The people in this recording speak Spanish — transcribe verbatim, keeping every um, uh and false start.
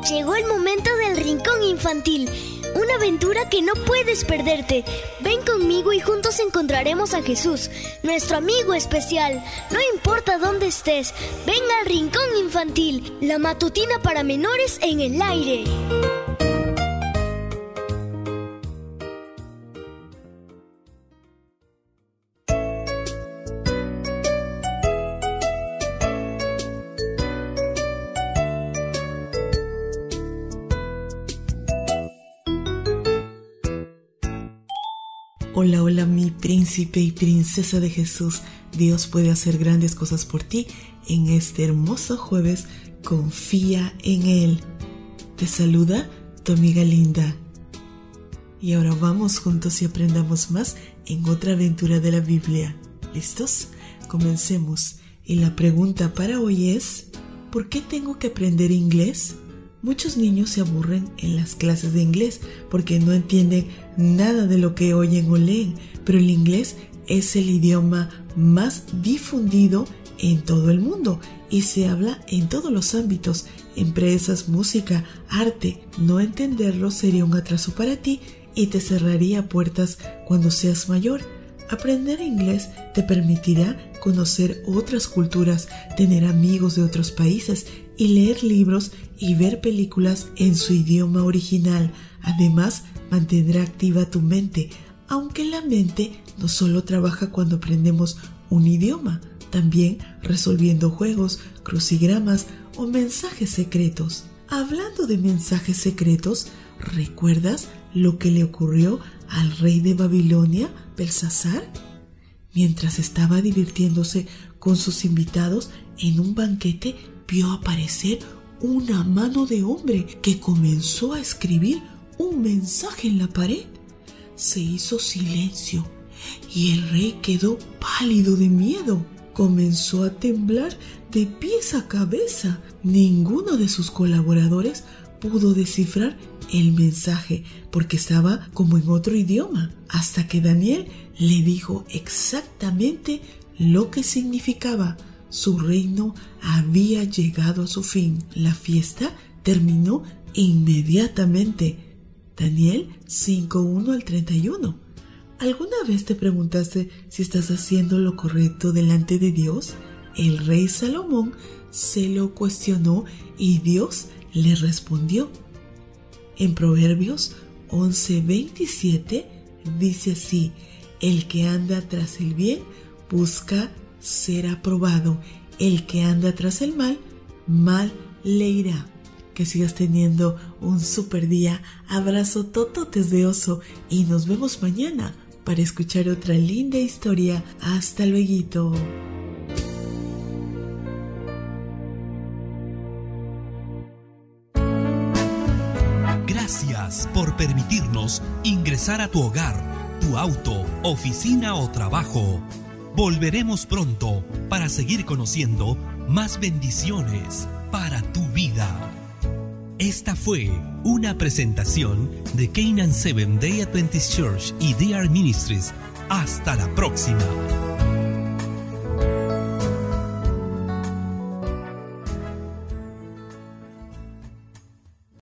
Llegó el momento del Rincón Infantil, una aventura que no puedes perderte. Ven conmigo y juntos encontraremos a Jesús, nuestro amigo especial. No importa dónde estés, ven al Rincón Infantil, la matutina para menores en el aire. Hola, hola mi príncipe y princesa de Jesús. Dios puede hacer grandes cosas por ti en este hermoso jueves. Confía en Él. Te saluda tu amiga linda. Y ahora vamos juntos y aprendamos más en otra aventura de la Biblia. ¿Listos? Comencemos. Y la pregunta para hoy es: ¿por qué tengo que aprender inglés? Muchos niños se aburren en las clases de inglés porque no entienden nada de lo que oyen o leen, pero el inglés es el idioma más difundido en todo el mundo y se habla en todos los ámbitos, empresas, música, arte. No entenderlo sería un atraso para ti y te cerraría puertas cuando seas mayor. Aprender inglés te permitirá conocer otras culturas, tener amigos de otros países y leer libros y ver películas en su idioma original. Además, mantendrá activa tu mente, aunque la mente no solo trabaja cuando aprendemos un idioma, también resolviendo juegos, crucigramas o mensajes secretos. Hablando de mensajes secretos, ¿recuerdas lo que le ocurrió al rey de Babilonia, Belsasar? Mientras estaba divirtiéndose con sus invitados en un banquete, vio aparecer una mano de hombre que comenzó a escribir un mensaje en la pared. Se hizo silencio y el rey quedó pálido de miedo. Comenzó a temblar de pies a cabeza. Ninguno de sus colaboradores pudo descifrar el mensaje porque estaba como en otro idioma, hasta que Daniel le dijo exactamente lo que significaba. Su reino había llegado a su fin. La fiesta terminó inmediatamente. Daniel cinco, uno al treinta y uno. ¿Alguna vez te preguntaste si estás haciendo lo correcto delante de Dios? El rey Salomón se lo cuestionó y Dios le respondió. En Proverbios once, veintisiete dice así: el que anda tras el bien busca ser aprobado, el que anda tras el mal, mal le irá. Que sigas teniendo un super día. Abrazo tototes de oso y nos vemos mañana para escuchar otra linda historia. Hasta luego. Gracias por permitirnos ingresar a tu hogar, tu auto, oficina o trabajo. Volveremos pronto para seguir conociendo más bendiciones para tu vida. Esta fue una presentación de Canaan Seventh Day Adventist Church y D R Ministries. Hasta la próxima.